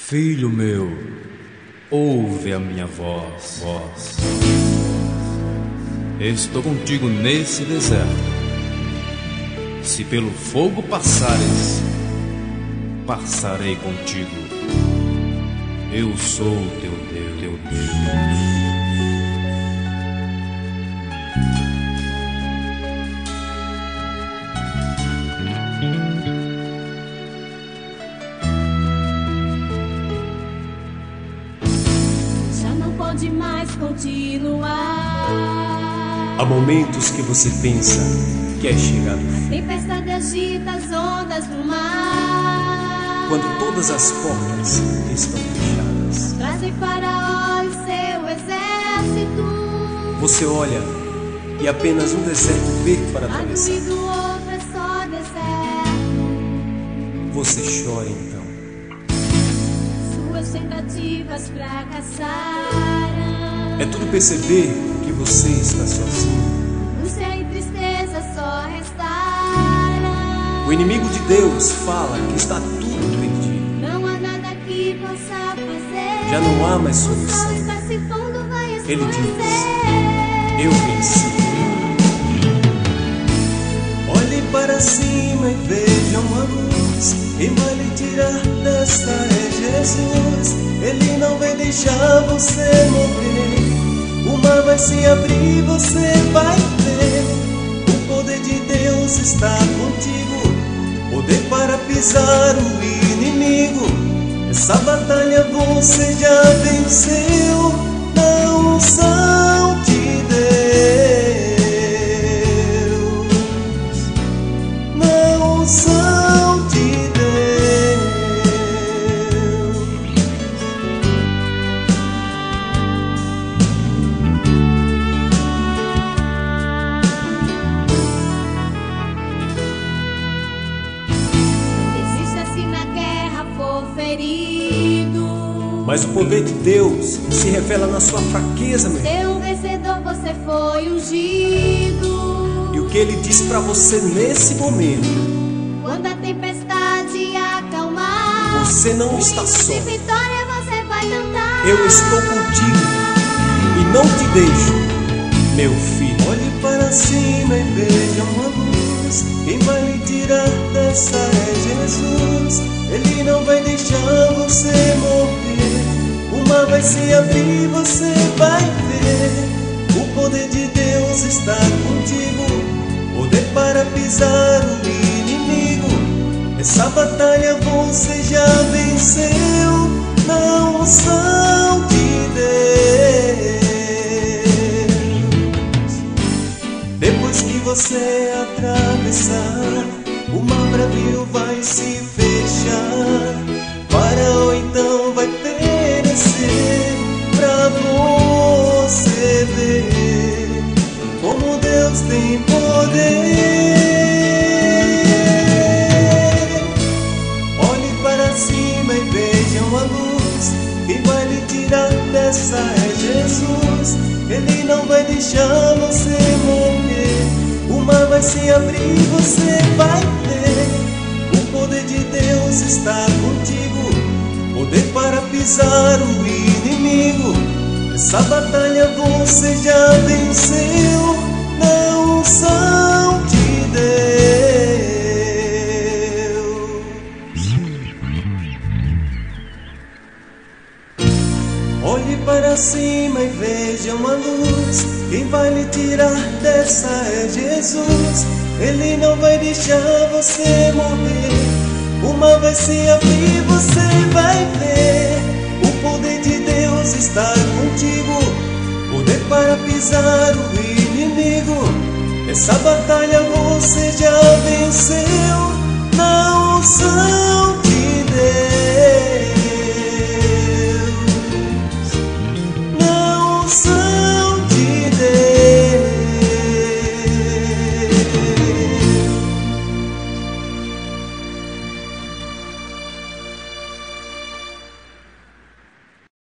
Filho meu, ouve a minha voz. Estou contigo nesse deserto. Se pelo fogo passares, passarei contigo. Eu sou teu Deus. Pode mais continuar. Há momentos que você pensa que é chegado o fim. Tempestade agita as ondas do mar. Quando todas as portas estão fechadas, Traze Faraó e seu exército. você olha e apenas um deserto verde para Lado atravessar. e do outro é só deserto. Você chora então. Suas tentativas fracassaram. É tudo perceber que você está sozinho. Angústia e tristeza só restaram. O inimigo de Deus fala que está tudo perdido. Não há nada que possa fazer. Já não há mais O sol solução. está se pondo, vai Ele escurecer. diz: eu venci. Olhe para cima e veja uma luz. Quem vai lhe tirar desta é Jesus. Ele não vai deixar você morrer. O mar vai se abrir, você vai ver. O poder de Deus está contigo. Poder para pisar o inimigo. Essa batalha você já venceu. Na unção de Deus. Na unção de Deus. Desista se na guerra for ferido. Mas o poder de Deus se revela na sua fraqueza, meu irmão. Ser um vencedor você foi ungido. E o que Ele diz para você nesse momento: Quando a tempestade acalmar, você não está só. de vitória você vai cantar. Eu estou contigo e não te deixo, meu filho. Olhe para cima e veja uma luz. Quem vai lhe tirar dessa é Jesus. Ele não vai deixar você morrer. O mar vai se abrir, você vai ver. O poder de Deus está contigo. Poder para pisar o inimigo. Essa batalha você já venceu. Na unção de Deus. Depois que você atravessar, o mar bravio vai se fechar. Faraó então vai perecer. Pra você ver como Deus tem poder. Olhe para cima e veja uma luz. Quem vai lhe tirar dessa é Jesus. Ele não vai deixar você morrer. O mar vai se abrir, você vai ver. O poder de Deus está contigo. Poder para pisar o inimigo. Essa batalha você já venceu. Na unção de Deus. Olhe para cima e veja uma luz. Quem vai lhe tirar dessa é Jesus. Ele não vai deixar você morrer. O mar vai se abrir, você vai ver. O poder de Deus está contigo. Poder para pisar o inimigo. Essa batalha você já venceu. Na unção